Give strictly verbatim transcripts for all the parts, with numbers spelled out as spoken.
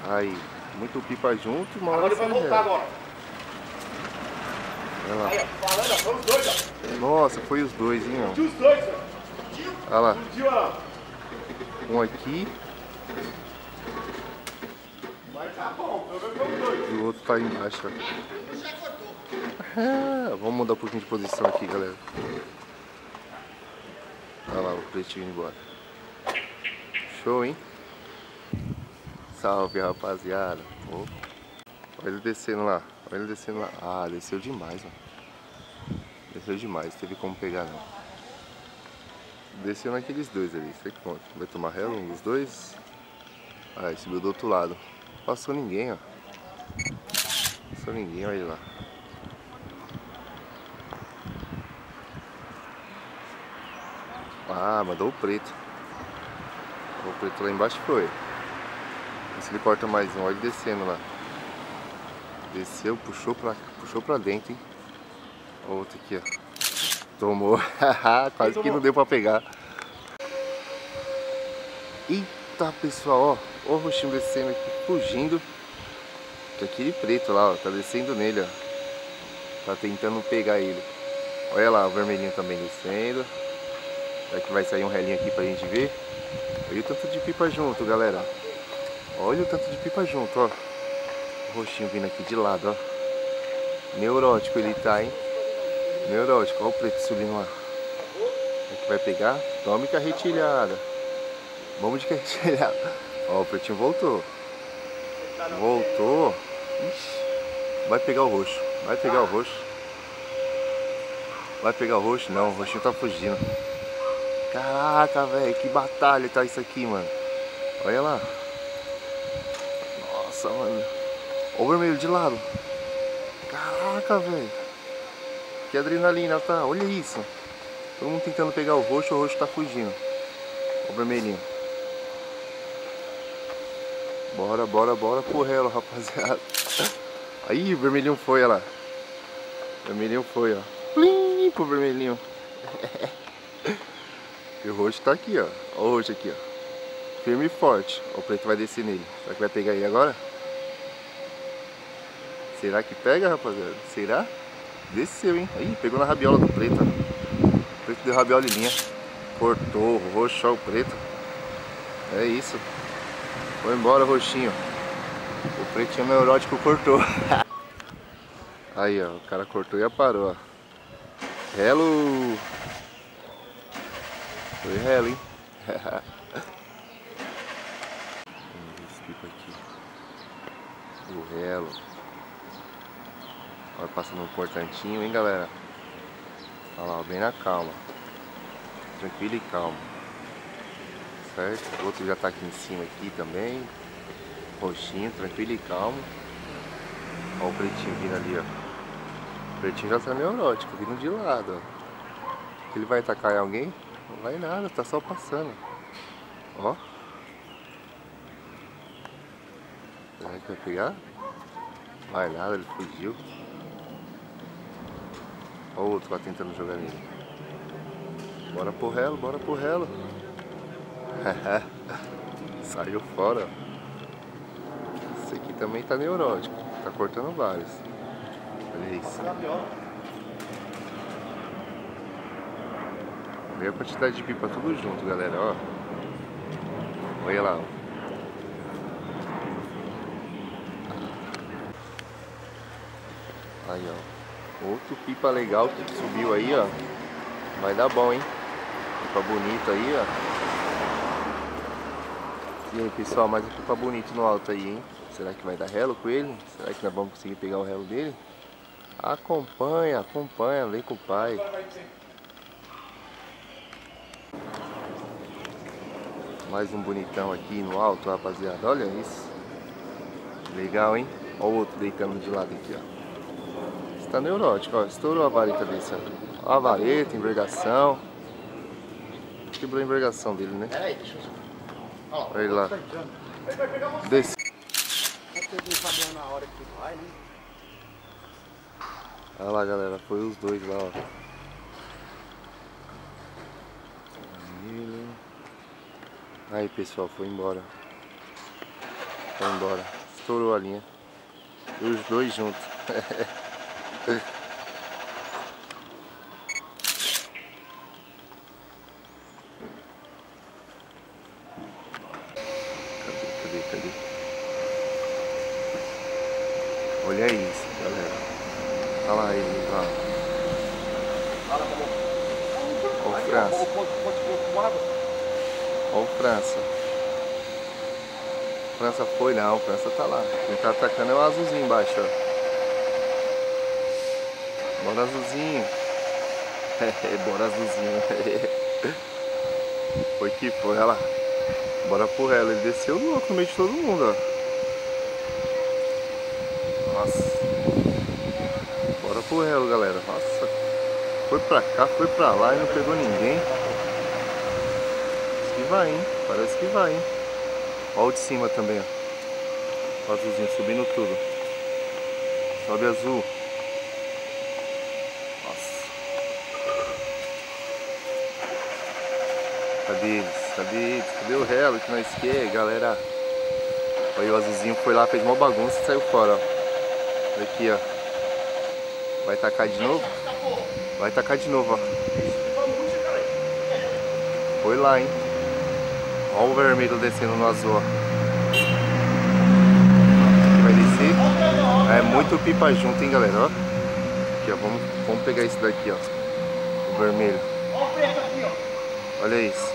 Aí, muito pipa junto, uma hora agora ele vai voltar rela. agora. Olha lá. Aí, ó, falando, ó, foi os dois, ó. Nossa, foi os dois, hein, ó. Explodiu os dois, ó. Olha lá. Explodiu, ó. Um aqui. Mas tá bom, pelo menos foi os dois. E o outro tá aí embaixo, ó. Já cortou. Ah, vamos mudar um pouquinho de posição aqui, galera. Olha lá o pretinho indo embora. Show, hein? Salve, rapaziada. Oh. Olha ele descendo lá. Olha ele descendo lá. Ah, desceu demais, ó. Desceu demais, teve como pegar não. Desceu naqueles dois ali. Sei que vai tomar relo, um dos dois. Ah, subiu do outro lado. Passou ninguém, ó. Passou ninguém, olha lá. Ah, mandou o preto. O preto lá embaixo foi. Vê se ele corta mais um, olha ele descendo lá. Desceu, puxou pra, puxou pra dentro, hein? Ó, outro aqui, ó. Tomou. Quase tomou. Que não deu pra pegar. Eita, pessoal, ó. Ó o roxinho descendo aqui, fugindo. Que aquele preto lá, ó. Tá descendo nele, ó. Tá tentando pegar ele. Olha lá, o vermelhinho também descendo. Será que vai sair um relinho aqui pra gente ver? Olha o tanto de pipa junto, galera. Olha o tanto de pipa junto, ó. O roxinho vindo aqui de lado, ó. Neurótico ele tá, hein? Neurótico. Olha o preto subindo lá. Será que vai pegar? Tome carretilhada. Vamos de carretilhada. Ó, o pretinho voltou. Voltou. Ixi. Vai pegar o roxo. Vai pegar o roxo. Vai pegar o roxo? Não, o roxinho tá fugindo. Caraca, velho, que batalha tá isso aqui, mano. Olha lá. Nossa, mano. Olha o vermelho de lado. Caraca, velho. Que adrenalina, tá? Olha isso. Todo mundo tentando pegar o roxo, o roxo tá fugindo. Olha o vermelhinho. Bora, bora, bora pro relo, rapaziada. Aí, o vermelhinho foi, olha lá. O vermelhinho foi, ó. Plim, pro vermelhinho. E o roxo tá aqui, ó. Olha o roxo aqui, ó. Firme e forte. O preto vai descer nele. Será que vai pegar aí agora? Será que pega, rapaziada? Será? Desceu, hein? Aí, pegou na rabiola do preto, ó. O preto deu rabiola em linha. Cortou o roxo, ó, o preto. É isso. Foi embora, roxinho. O pretinho neurótico cortou. Aí, ó. O cara cortou e parou, ó. Relo. Foi relo, hein? Vamos ver esse pipa aqui. O relo. Olha, passando um portantinho, hein, galera? Olha lá, bem na calma. Tranquilo e calmo. Certo? O outro já tá aqui em cima aqui também. Roxinho, tranquilo e calmo. Olha o pretinho vindo ali, ó. O pretinho já tá neurótico, vindo de lado, ó. Ele vai atacar em alguém? Não vai nada, tá só passando. Ó. Será que vai pegar? Vai nada, ele fugiu. Olha o outro lá tentando jogar nele. Bora pro relo, bora pro relo. Saiu fora. Esse aqui também tá neurótico. Tá cortando vários. Olha isso. Olha a quantidade de pipa tudo junto, galera, ó. Olha lá, ó. Aí, ó. Outro pipa legal que subiu aí, ó. Vai dar bom, hein? Pipa bonito aí, ó. E aí, pessoal, mais um pipa bonito no alto aí, hein? Será que vai dar relo com ele? Será que nós vamos conseguir pegar o relo dele? Acompanha, acompanha, vem com o pai. Mais um bonitão aqui no alto, rapaziada. Olha isso. Legal, hein? Olha o outro deitando de lado aqui, ó. Está neurótico, ó. Estourou a vareta desse, ó. Olha a vareta, envergação. Quebrou a envergação dele, né? Pera aí, deixa eu... Ó, olha ele lá. Ele vai pegar você. Desce. Na hora que vai, né? Olha lá, galera. Foi os dois lá, ó. Aí, pessoal, foi embora. Foi embora. estourou a linha. E os dois juntos. Cadê, cadê, cadê? Olha isso, galera. Olha lá ele lá. Ó o França. Ó o França. França foi não, o França tá lá. Quem tá atacando é o azulzinho embaixo, ó. Bora azulzinho. Bora azulzinho. Foi que foi, olha lá. Bora pro relo. Ele desceu louco no meio de todo mundo, ó. Nossa. Bora pro relo, galera. Nossa. Foi pra cá, foi pra lá e não pegou ninguém. Parece que vai, hein? Parece que vai, hein? Olha o de cima também, ó. O azulzinho subindo tudo. Sobe azul. Nossa. Cadê eles? Cadê eles? Cadê o relo que nós quer, galera? Aí o azulzinho foi lá, fez uma bagunça e saiu fora, ó. Aqui, ó. Vai tacar de novo? Vai tacar de novo, ó. Foi lá, hein? Olha o vermelho descendo no azul, ó. Vai descer. É muito pipa junto, hein, galera, ó. Aqui, ó. Vamos, vamos pegar esse daqui, ó. O vermelho. Olha isso.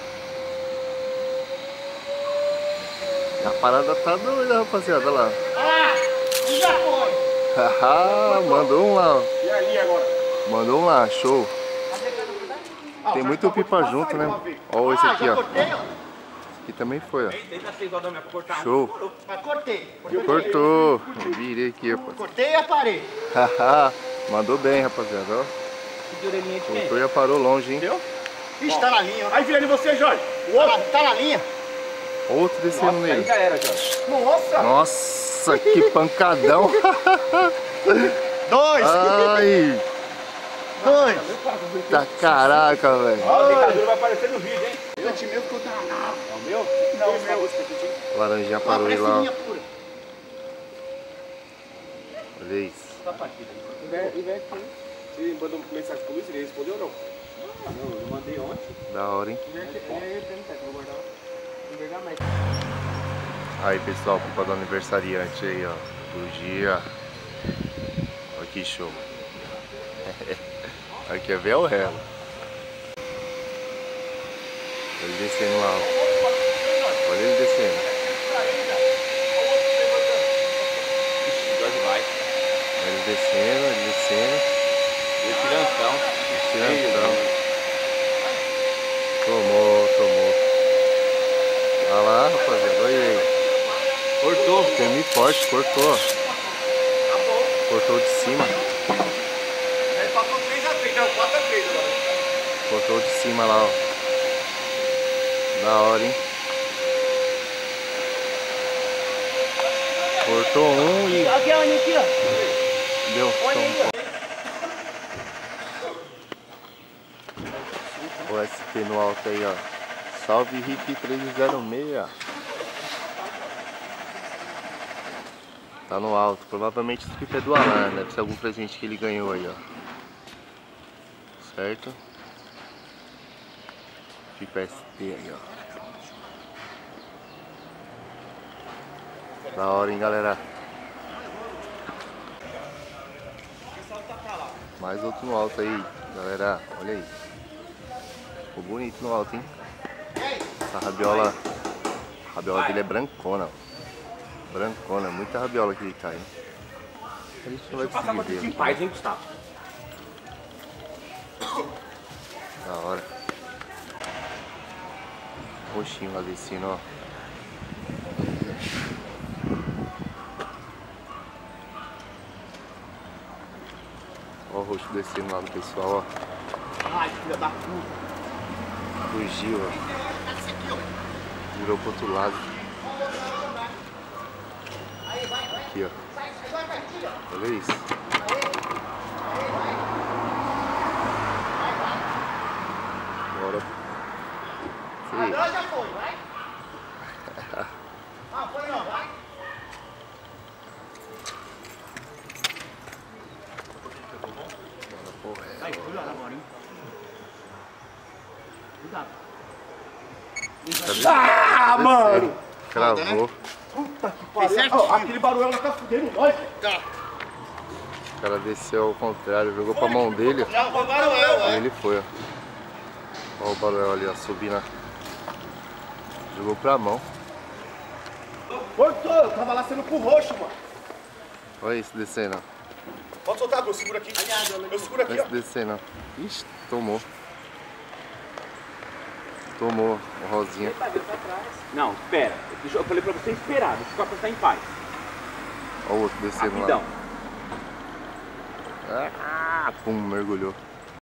A parada tá doida, rapaziada, olha lá. Ah! Já foi! Haha, mandou um lá, ó. E ali agora? Mandou um lá, show. Tem muito pipa junto, né? Olha esse aqui, ó. Aqui também foi, ó. Show. Mas cortei. Cortou. Virei aqui, rapaz. Cortei e aparei. Haha, mandou bem, rapaziada, ó. Cortou e aparou longe, hein? Viu? Ixi, tá na linha. Aí, filha de você, Jorge. O outro tá na linha. Outro descendo nele. Aí já era, Jorge. Nossa! Nossa, que pancadão. Dois! Ai, Dois! tá caraca, velho. Ó, a dentadura vai aparecer no vídeo, hein? Eu te meu que eu tava na. É o meu? Não, o meu. Laranjinha parou aí lá. Olha isso. Você mandou mensagem pro Luiz, ele respondeu ou não? Ah, não, eu mandei ontem. Da hora, hein? Aí, pessoal, culpa do aniversariante aí, ó. Do dia. Olha que show. Aqui é ver o relo. Ele descendo lá, ó. Olha ele descendo. Ele descendo, ele descendo. E tirantão. Tirantão. Tomou, tomou. Olha lá, rapaziada, olha aí. Cortou. Semi forte, cortou. Cortou de cima. Ele passou três a três, não, quatro a três agora. Cortou de cima lá, ó. Da hora, hein? Cortou um e... Aqui, olha aqui, ó. Deu. Olha aí, ó. O S T no alto aí, ó. Salve Rick trezentos e seis. Tá no alto. Provavelmente esse pipa é do Alan. Deve ser algum presente que ele ganhou aí, ó. Certo? Pipa S T aí, ó. Da hora, hein, galera. Mais outro no alto aí, galera. Olha aí. Ficou bonito no alto, hein? Essa rabiola, a rabiola dele é brancona, ó. Brancona, muita rabiola que ele cai, hein? A gente não vai conseguir ver. Em paz, hein, Gustavo? Da hora. Roxinho lá descendo, ó. Ó o roxo descendo lá do pessoal, ó. Ai, filha da puta. Fugiu, ó. Virou pro outro lado. Aqui, ó. Olha isso. Bora. Sim. Agora já foi, vai. Ah, foi não, vai. Ah, mano! Cravou. Puta que pariu. Oh, aquele barulho lá tá fudendo nós. Tá. O cara desceu ao contrário, jogou pra mão dele. Já foi o Baruel, Aí ele foi, ó. Olha o Baruel ali, ó, subindo. Jogou pra mão. Cortou, eu tava lá sendo pro roxo, mano. Olha isso descendo. Pode soltar, eu seguro aqui. Eu seguro aqui, Olha ó. isso descendo. Ixi, tomou. Tomou o Rosinha. Não, espera. Eu falei pra você esperar, deixa o copo estar em paz. Olha o outro descendo Rapidão. lá. Ah, pum, mergulhou.